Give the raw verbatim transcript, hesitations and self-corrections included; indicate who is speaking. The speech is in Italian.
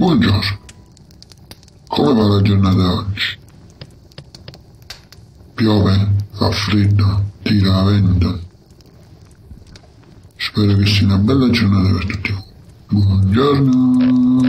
Speaker 1: Buongiorno. Come va la giornata oggi? Piove, fa freddo, tira a vento. Spero che sia una bella giornata per tutti voi. Buongiorno.